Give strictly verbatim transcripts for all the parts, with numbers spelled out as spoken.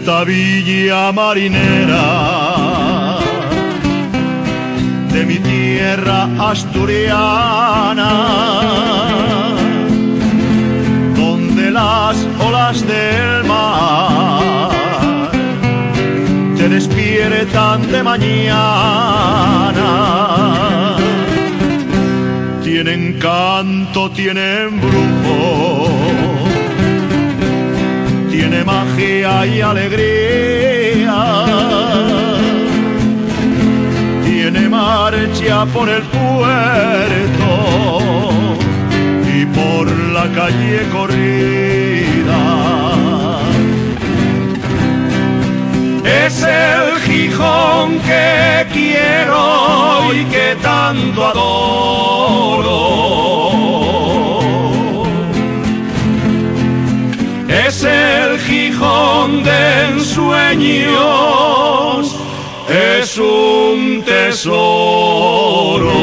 esta villa marinera de mi tierra asturiana, donde las olas del mar te despiertan de mañana. Tienen canto, tienen brujo, tiene magia y alegría, tiene marcha por el puerto y por la calle corrida. Es el Gijón que quiero y que tanto adoro. Es el Gijón de ensueños, es un tesoro.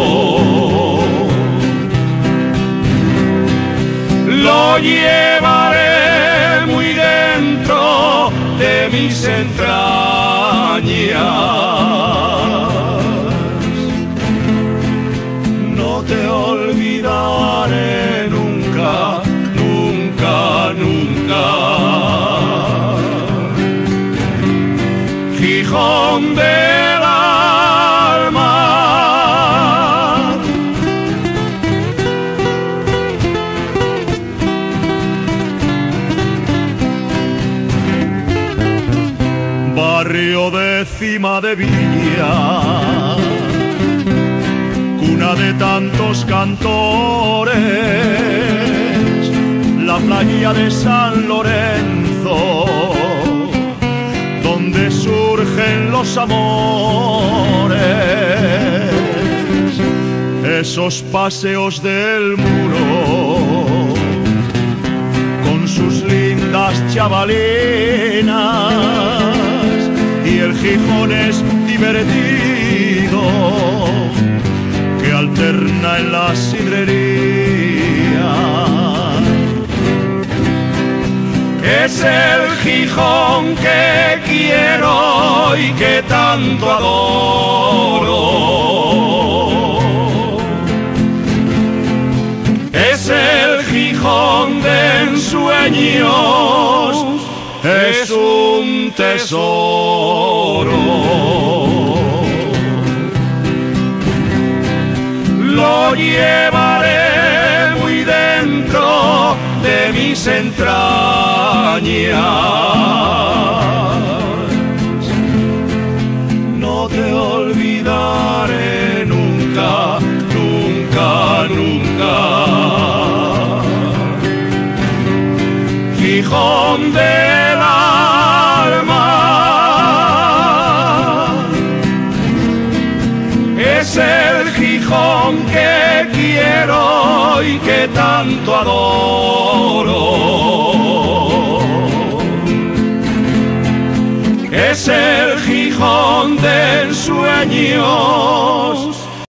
Lo llevaré muy dentro de mis entrañas. No te olvidaré nunca, nunca, nunca. Gijón del alma. Barrio de cima de villa, cuna de tantos cantores, la playa de San Lorenzo, donde surgen los amores, esos paseos del muro, con sus lindas chavalinas, y el Gijón es divertido, que alterna en la sidrería. Es el Gijón que quiero y que tanto adoro. Es el Gijón de ensueños, es un tesoro. Lo llevaré muy dentro de mis entrañas. No te olvidaré nunca, nunca, nunca. Gijón del alma. Es el Gijón que quiero y que tanto adoro. Es el Gijón de ensueños,